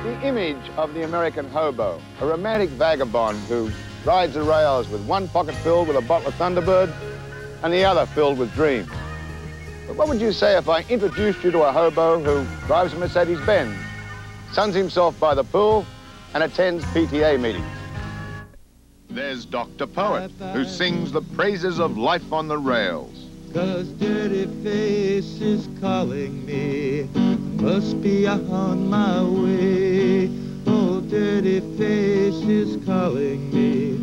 The image of the American hobo, a romantic vagabond who rides the rails with one pocket filled with a bottle of Thunderbird and the other filled with dreams. But what would you say if I introduced you to a hobo who drives a Mercedes-Benz, suns himself by the pool, and attends PTA meetings? There's Dr. Poet, who sings the praises of life on the rails. 'Cause dirty face is calling me, must be on my way. Oh, dirty face is calling me.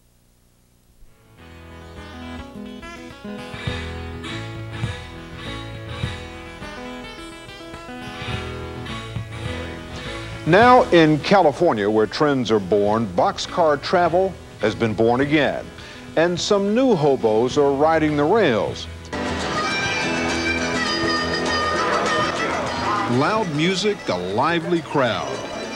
Now in California, where trends are born, boxcar travel has been born again. And some new hobos are riding the rails. Loud music, a lively crowd.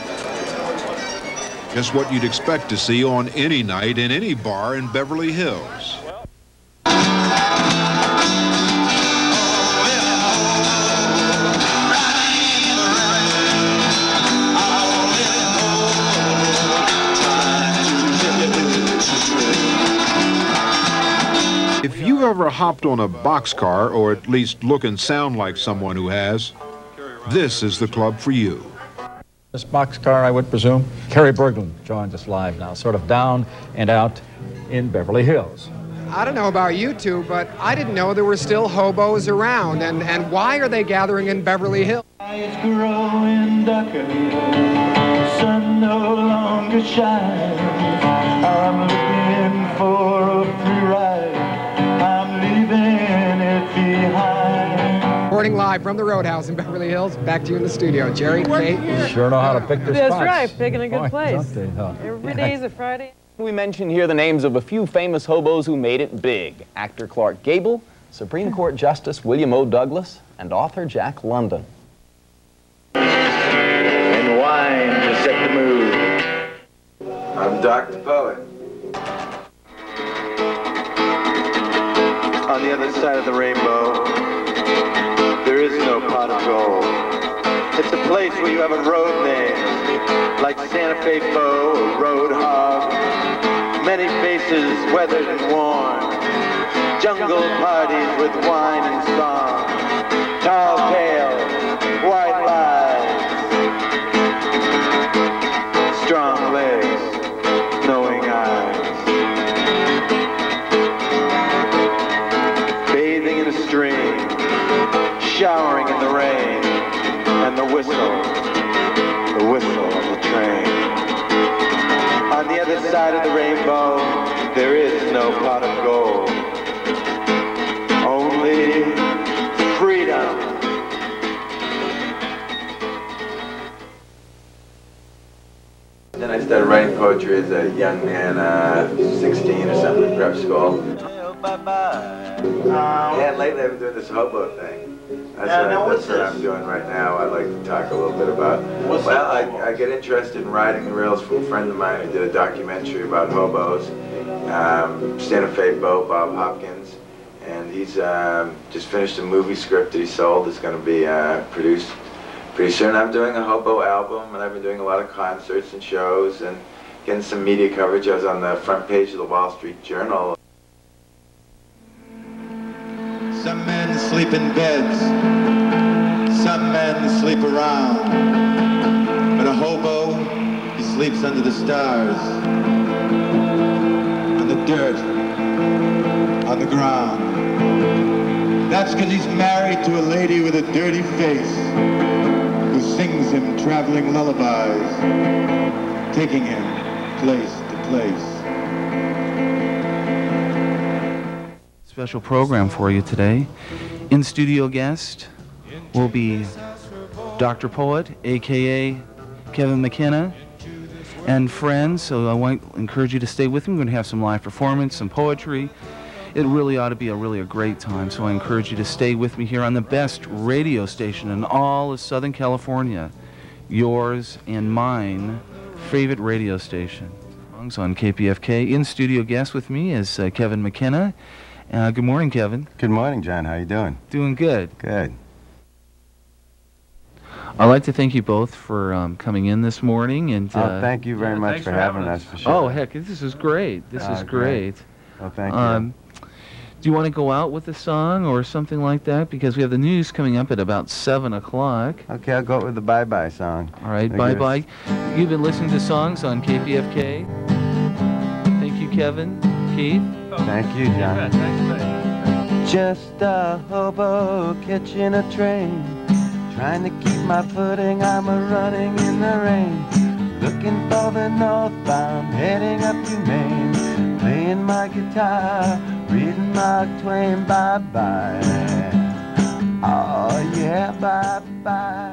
Just what you'd expect to see on any night in any bar in Beverly Hills. If you ever hopped on a boxcar, or at least look and sound like someone who has, this is the club for you. This boxcar, I would presume. Carrie Berglund joins us live now, sort of down and out in Beverly Hills. I don't know about you two, but I didn't know there were still hobos around. And why are they gathering in Beverly Hills? It's growing darker, the sun no longer shines. I'm looking for a free ride, I'm leaving it behind. Reporting live from the Roadhouse in Beverly Hills. Back to you in the studio. Jerry, Kate. You sure know how to pick their That's spots. right, picking a good place. Something, huh? Every day is a Friday. We mention here the names of a few famous hobos who made it big. Actor Clark Gable, Supreme Court Justice William O. Douglas, and author Jack London. And wine to set the mood. I'm Dr. Poet. On the other side of the rainbow, there is no pot of gold. It's a place where you have a road name, like Santa Fe Foe or Road Hog. Many faces weathered and worn. Jungle parties with wine and song. Tall tales, white lies. Strong legs, knowing eyes. Bathing in a stream, showering in the rain, and the whistle of the train. On the other side of the rainbow, there is no pot of gold, only freedom. Then I started writing poetry as a young man, 16 or something in prep school. And lately I've been doing this hobo thing. That's what I'm doing right now. I'd like to talk a little bit about. Well, I get interested in riding the rails from a friend of mine who did a documentary about hobos. Santa Fe Beau, Bob Hopkins, and he's just finished a movie script that he sold. It's going to be produced pretty soon. I'm doing a hobo album, and I've been doing a lot of concerts and shows and getting some media coverage. I was on the front page of the Wall Street Journal. Some men sleep in beds, some men sleep around, but a hobo, he sleeps under the stars, on the dirt, on the ground. That's because he's married to a lady with a dirty face who sings him traveling lullabies, taking him place to place. Special program for you today. In-studio guest will be Dr. Poet, a.k.a. Kevin McKenna, and friends, so I want to encourage you to stay with me. We're going to have some live performance, some poetry. It really ought to be a great time, so I encourage you to stay with me here on the best radio station in all of Southern California, yours and mine favorite radio station. On KPFK. In-studio guest with me is Kevin McKenna. Good morning, Kevin. Good morning, John. How you doing? Doing good. Good. I'd like to thank you both for coming in this morning. And thank you very much for having us. For sure. Oh, heck, this is great. This is great. Well, thank you. Do you want to go out with a song or something like that? Because we have the news coming up at about 7 o'clock. Okay, I'll go with the bye-bye song. All right, bye-bye. You've been listening to songs on KPFK. Thank you, Kevin. Keith? Thank you, John. Just a hobo catching a train, trying to keep my footing, I'm a-running in the rain, looking for the northbound, heading up to Maine, playing my guitar, reading Mark Twain, bye-bye. Oh yeah, bye-bye.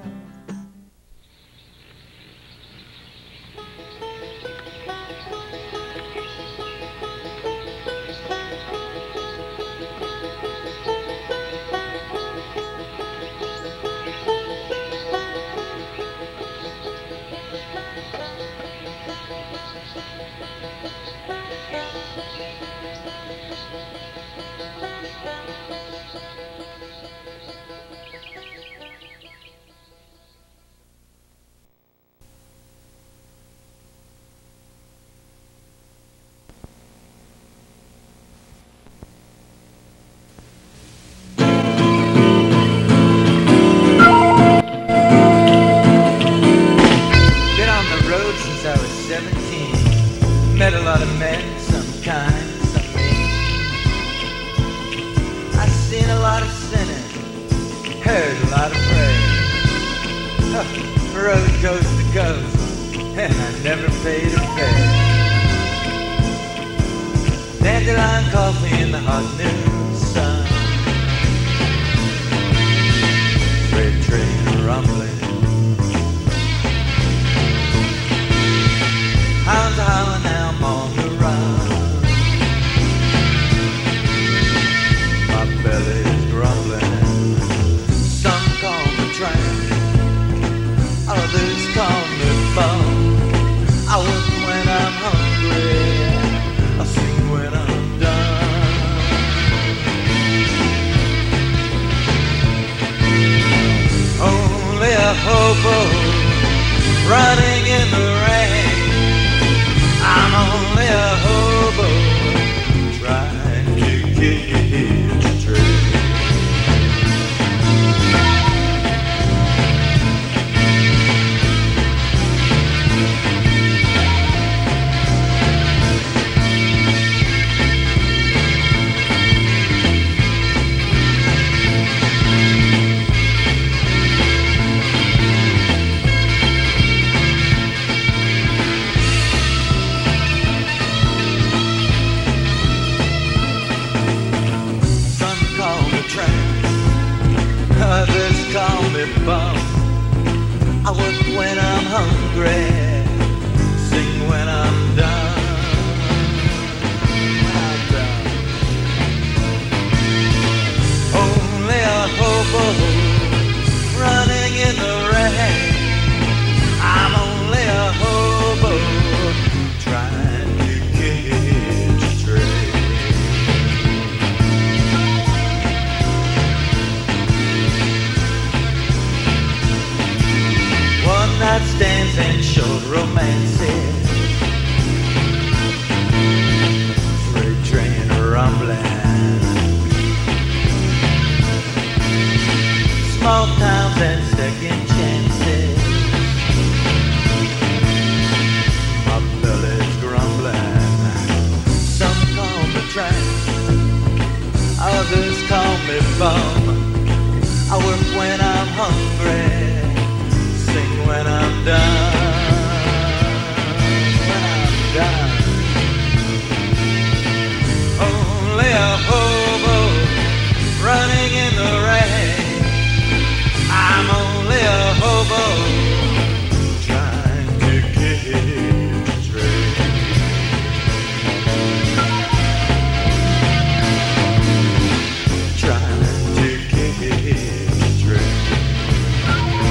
Met a lot of men, some kind, some mean. I seen a lot of sinning, heard a lot of praise. Road coast to coast, and I never paid a fare. Dandelion coffee in the hot noon sun. Freight train rumbling. Hounds howling, now I'm on the run. My belly's grumbling. Some call me tramp, others call me bum. I work when I'm hungry, I sing when I'm done. Only a hobo running in the rain. I'm only a hobo trying to catch a train. Others call me bum. I work when I'm hungry, sing when I'm done. When I'm done. Only a hobo running in the rain. I'm only a hobo trying to catch a train. One-night stands and short romances, freight train rumbling, small towns and second chances. My belly's grumbling. Some call me tramp, others call me bum. I work when I'm hungry, sing when I'm done. When I'm done. Only a hobo running in the rain. I'm only a hobo trying to catch a train. Trying to catch a train.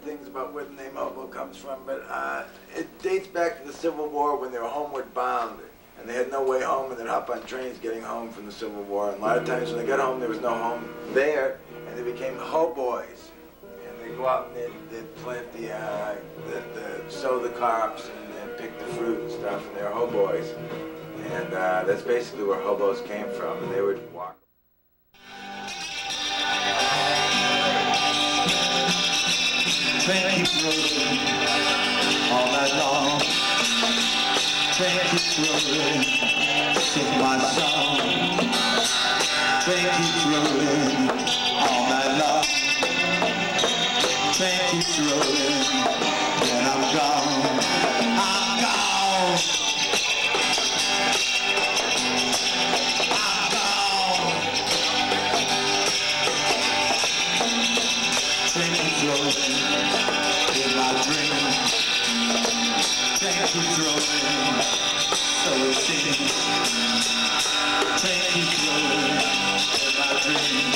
things about where the name Hobo comes from, but it dates back to the Civil War when they were homeward bound. And they had no way home, and they'd hop on trains getting home from the Civil War. And a lot of times when they got home, there was no home there, and they became hoboys. And they'd go out and they'd plant sow the crops and pick the fruit and stuff, and they were hoboys. And that's basically where hobos came from, and they would walk. Train keeps rolling all night long. Train keeps rolling, sing my song. Train keeps rolling all night long. Train keeps rolling, then I'm gone. I'm gone. I'm gone. Train keeps rolling in my dream. Train keeps rolling, so it seems. Train keeps rolling in my dream.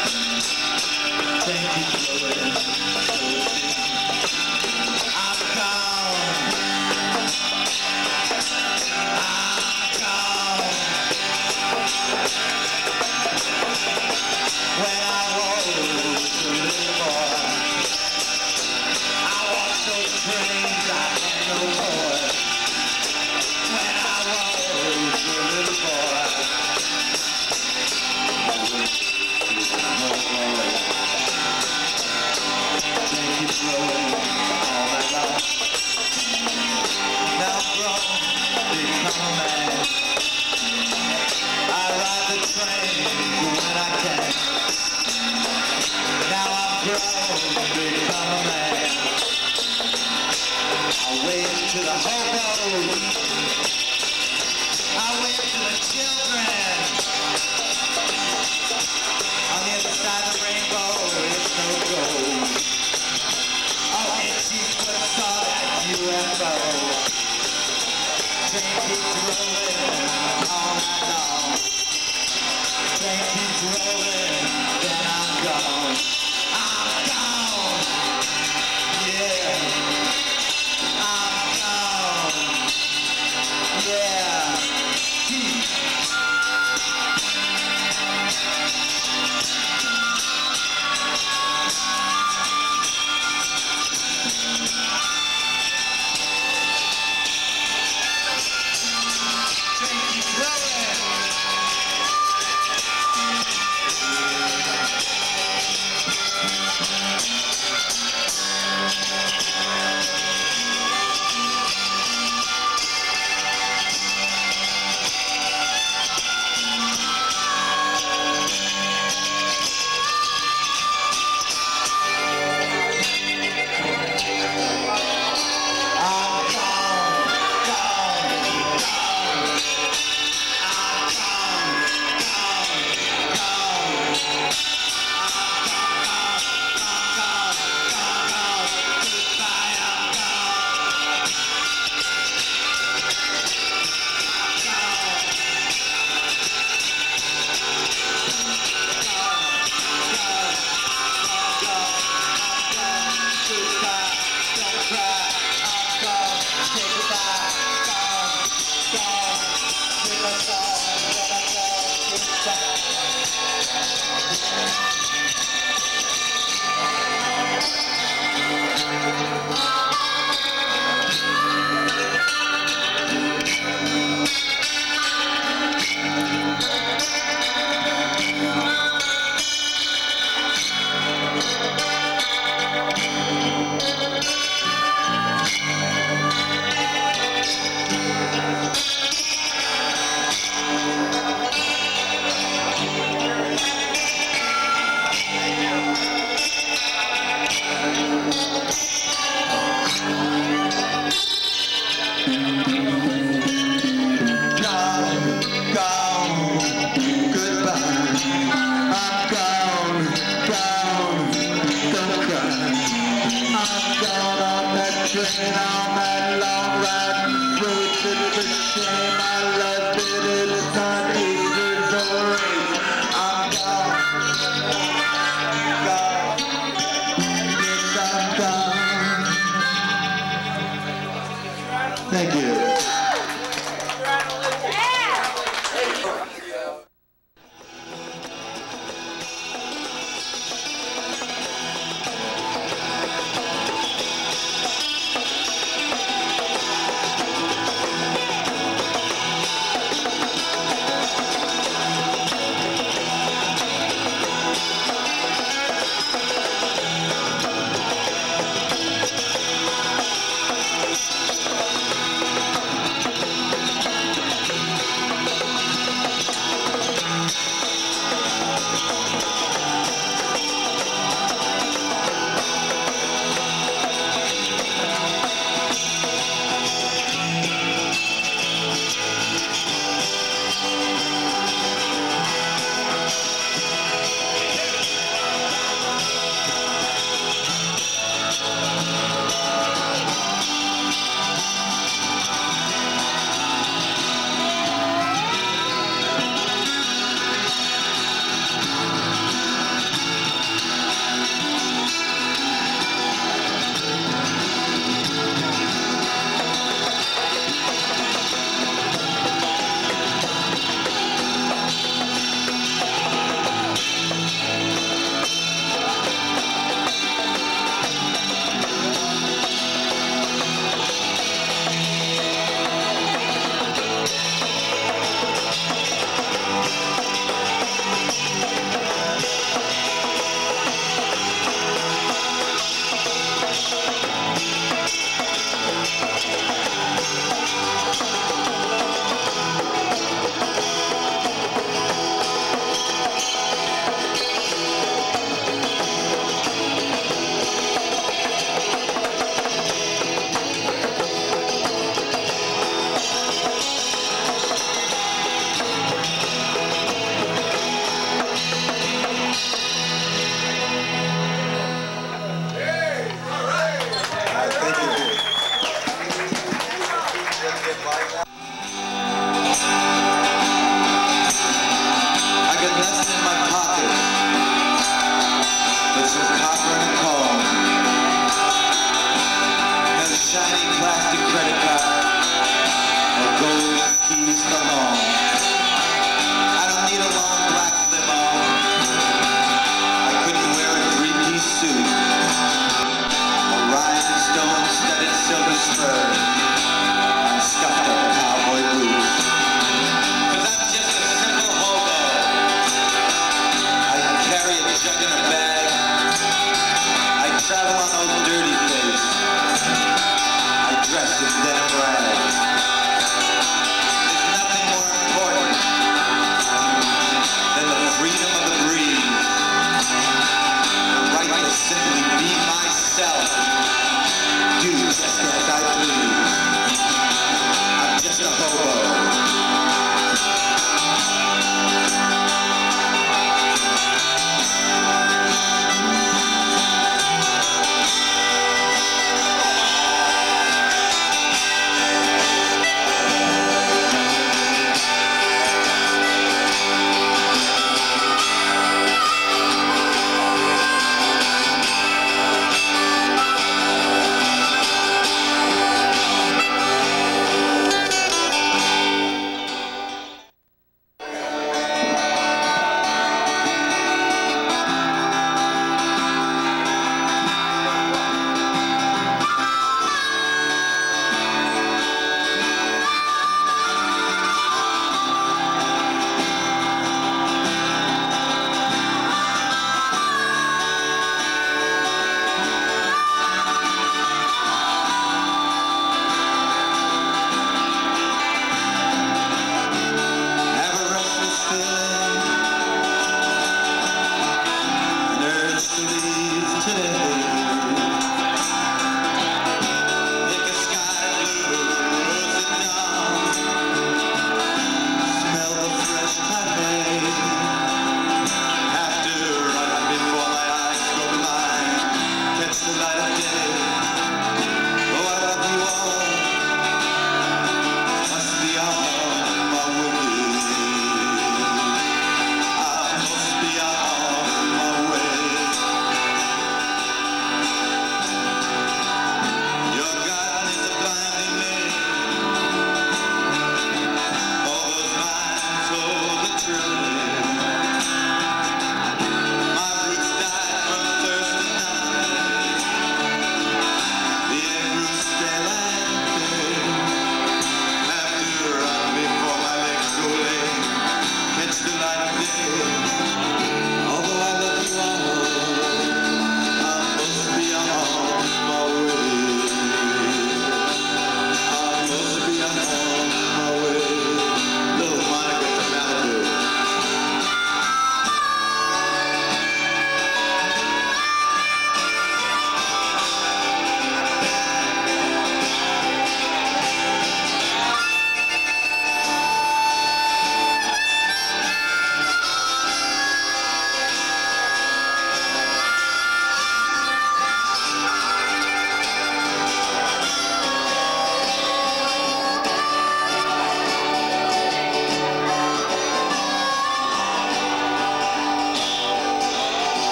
Train keeps rolling, so it seems. I'm gone. I'm gone. When I was a little boy, I watched those trains, I had no toy. When I was a little boy, no boy. Train keeps rolling all night long. Now I'm grown, become a man. I ride the train when I can. Now I'm grown, become a man. I wave to the hobos. I wave to the children. On the other side of the rainbow, it's no gold. Oh, it's you put saw that UFO. Train keeps rolling all night long. Train keeps rolling, then I'm gone. I'm gone. Yeah. I'm gone. Yeah. Train keeps rolling. train on that long riding through to the shame. I left it, it's not Easter's or I'm gone, gone, yes I'm gone. Thank you. Travel on those dirty face. I dress in denim rags.